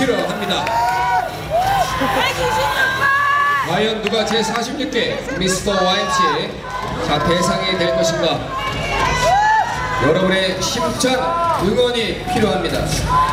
필요합니다. 과연 누가 제46회 미스터 YMCA 대상이 될 것인가? 여러분의 힘찬 응원이 필요합니다.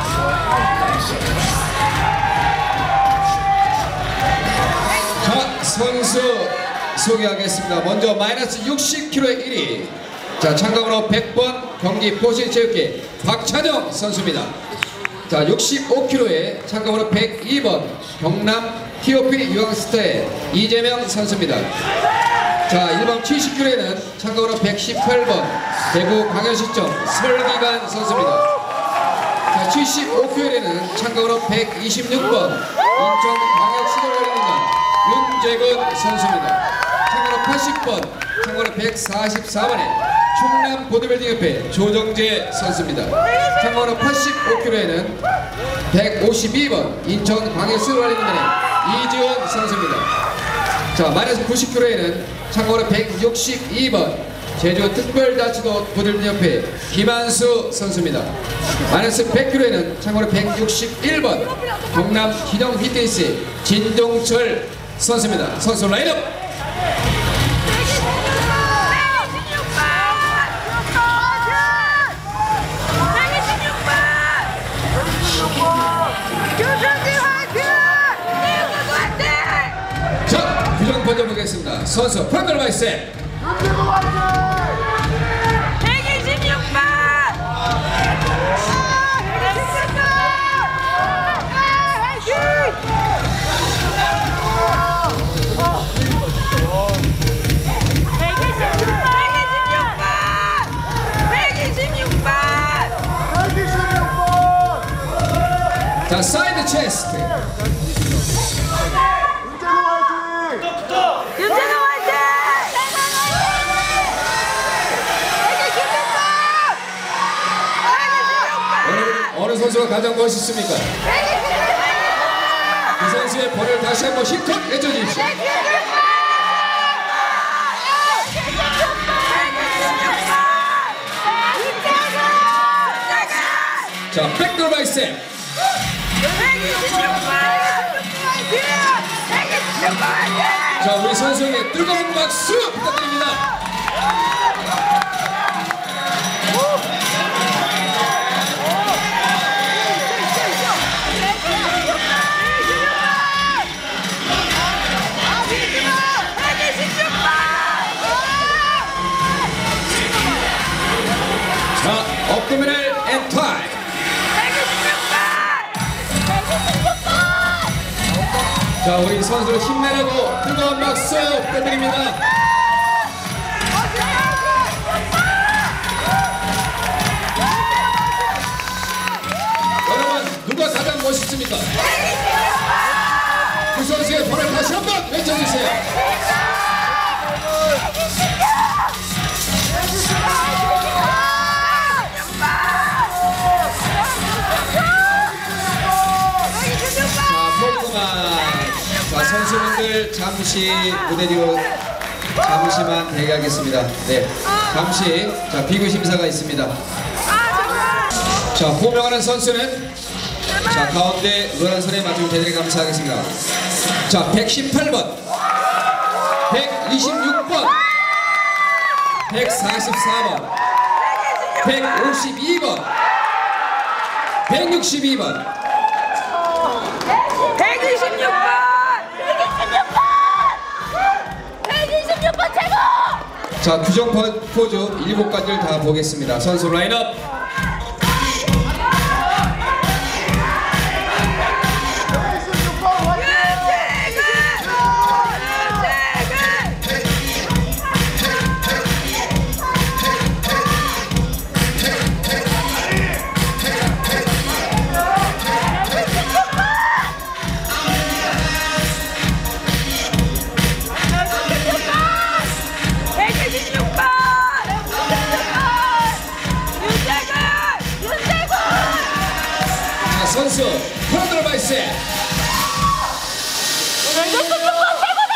자, 선수 소개하겠습니다. 먼저 마이너스 60kg의 1위, 자, 참가번호 100번 경기 포시체육회 박찬영 선수입니다. 자, 65kg의 참가번호 102번 경남 TOP 유황스타의 이재명 선수입니다. 자, 1번 70kg에는 참가번호 118번 대구 광역시청 설기관 선수입니다. 자, 75kg에는 참가번호 126번 인천광역시도관리공단 윤재근 선수입니다. 참가번호 80번, 참가번호 144번에 충남 보디빌딩협회 조정재 선수입니다. 참가번호 85kg에는 152번 인천광역시도관리공단의 이지원 선수입니다. 자, 마이너스 90kg에는 참가번호 162번 제주특별자치도 보디빌딩협회 김한수 선수입니다. 마이너스 100kg에는 참가번호 161번 경남 기념피트니스 진동철 선수입니다. 선수 라인업! 자, 규정 번져보겠습니다. 선수 프런트 바이셉 126번! 자, 사이드 체스트 윤재동 화이팅! 어느 선수가 가장 멋있습니까? 그 선수의 볼을 다시 한번 힘껏 내줘주십시오. 자, 백돌 바이셉 자, 우리 선수에게 뜨거운 박수 부탁드립니다. 자, 업도미널 앤 타임. 자, 우리 선수를 힘내라고 뜨거운 박수 부탁드립니다. 여러분, 누가 가장 멋있습니까? 그 선수의 볼을 다시 한번 외쳐주세요. 자, 선수분들 잠시 무대 뒤로 잠시만 대기하겠습니다. 네, 잠시 자 비교 심사가 있습니다. 자, 호명하는 선수는 자 가운데 노란선에 맞추면 대단히 감사하겠습니다. 자, 118번, 126번, 144번, 152번, 162번. 126번 최고! 자, 규정 포즈 7가지를 다 보겠습니다. 선수 라인업! 선수 프런트 바이셉 126번 최고다!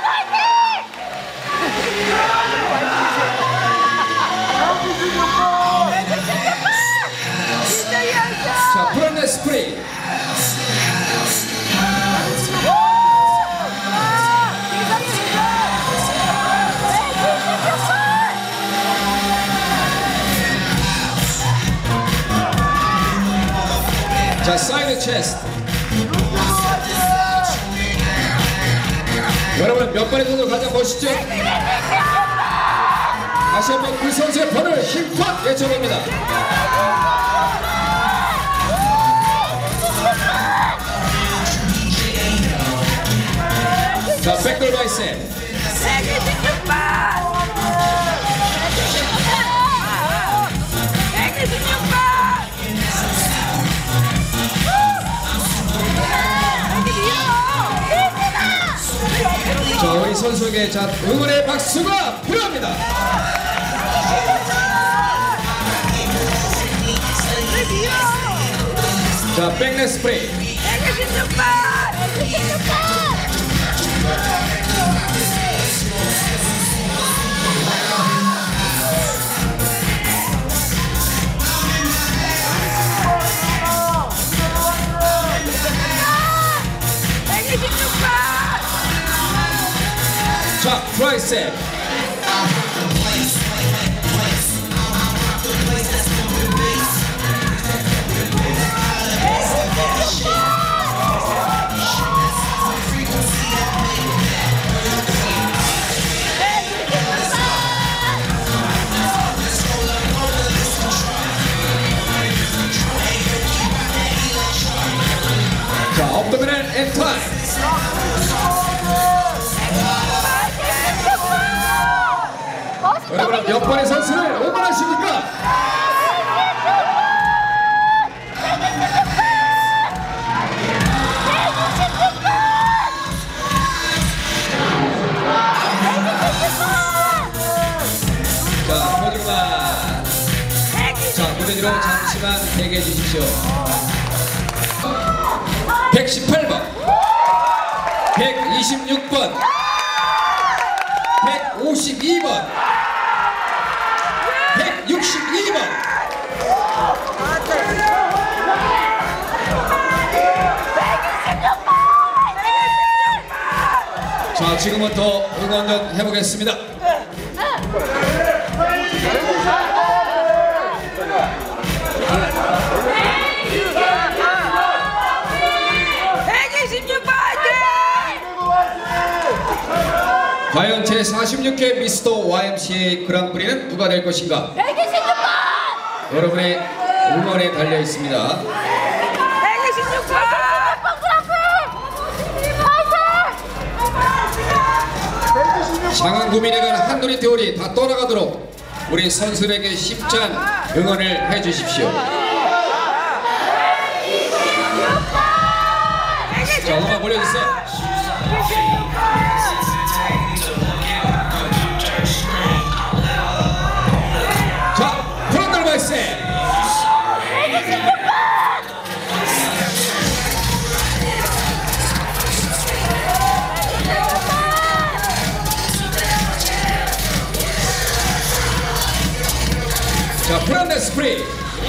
126번! 자, 사이드 체스트. 여러분 몇 번의 손으로 가장 멋있죠? 다시 한번 그 선수의 번을 힘껏 외쳐봅니다. 자, 백돌 바이셉. 126번! 126번! 자, 우리 선수에게 자, 응원의 박수가 필요합니다. 자, 백넷 스프레이. 126번! 126번! 자, 트라이셉. 자, 업더미널 앤타임. 여러분 몇 번의 선수를 응원하십니까? 자, 포즈만. 자, 무대 뒤로 잠시만 대기해 주십시오. 118번, 126번, 152번, 162번. 자, 지금부터 응원 좀 해보겠습니다. 과연 제46회 미스터 YMCA 그랑프리는 누가 될 것인가? 126번! 여러분의 응원에 달려 있습니다. 126번! 상황 고민에 관한 한눈이 태우리 다 떠나가도록 우리 선수들에게 힘찬 응원을 해주십시오. 자, 음악 올려주세요. 자, 프론트 바이셉. 자, 프론트 스프링.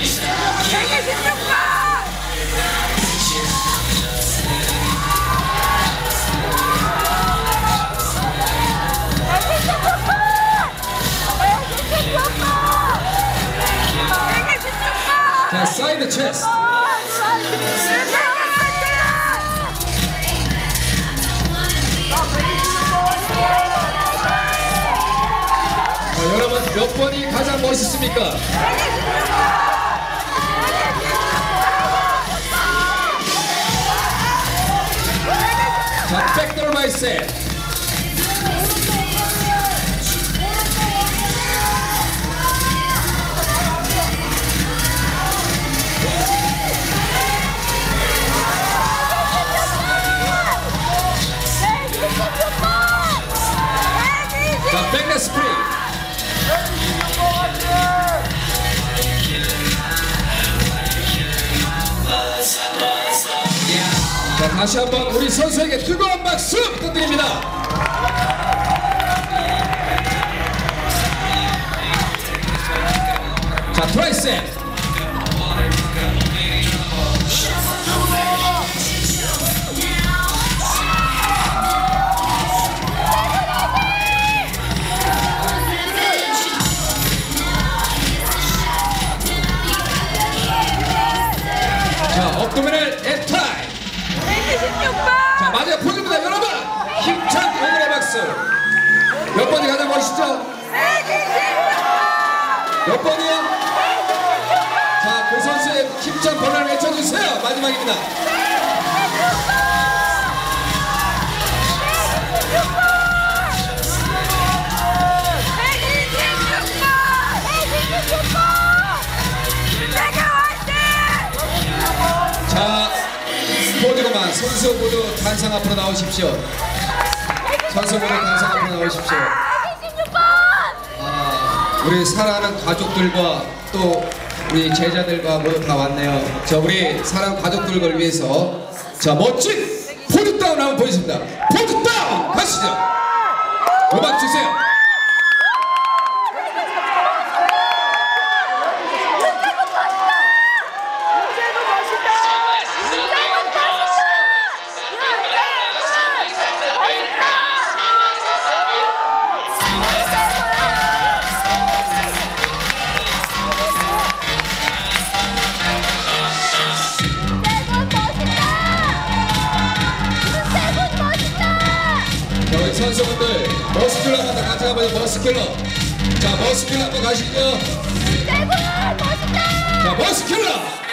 자, 사이드 체스트. 자, 여러분 몇 번이 가장 멋있습니까? 자, 백돌 바이셉. 자, 백넷 스프링. 자, 다시 한번 우리 선수에게 뜨거운 박수 부탁드립니다. 자, 트라이셉. 박도민을 앱타임. 126번. 자, 마지막 포즈입니다. 여러분, 힘찬 응원의 박수. 몇 번이 가장 멋있죠? 126번. 몇 번이요? 자, 그 선수의 힘찬 번호를 외쳐주세요. 마지막입니다. 자, 포즈로만 선수 모두 단상 앞으로 나오십시오. 선수 모두 단상 앞으로 나오십시오. 아, 우리 사랑하는 가족들과 또 우리 제자들과 모두 다 왔네요. 자, 우리 사랑하는 가족들을 위해서 자, 멋진 포즈 다운 한번 보여줍니다. 포즈 다운 가시죠. 음악 주세요. 우리 선수분들 머스큘러 한번 같이 가보죠. 머스큘러. 자, 머스큘러 한번 가시죠. 자, 머스큘러.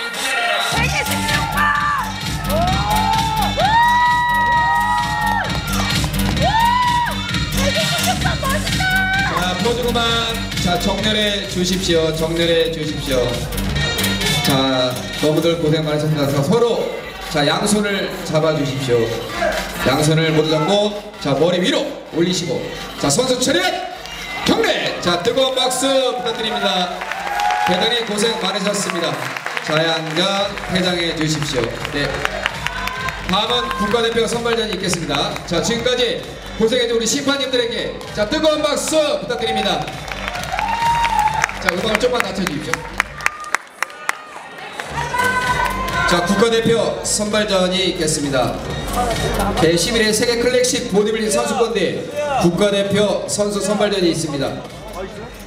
126번. 자, 포즈로만 자, 정렬해 주십시오. 정렬해 주십시오. 자, 너무들 고생 많으셨습니다. 서로 자, 양손을 잡아 주십시오. 양손을 모두 잡고 자, 머리 위로 올리시고 자, 선수 차렷 경례. 자, 뜨거운 박수 부탁드립니다. 대단히 고생 많으셨습니다. 자양전 회장해 주십시오. 네. 다음은 국가대표 선발전이 있겠습니다. 자, 지금까지 고생해준 우리 심판님들에게 자, 뜨거운 박수 부탁드립니다. 자, 음악을 조금만 낮춰주십시오. 자, 국가대표 선발전이 있겠습니다. 제11회 세계 클래식 보디빌딩 선수권대 국가대표 선수 선발전이 있습니다.